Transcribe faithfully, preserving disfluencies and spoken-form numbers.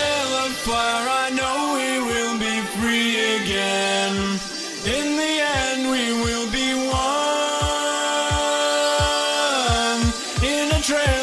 trail of fire, I know we will be free again. In the end, we will be one. In a trail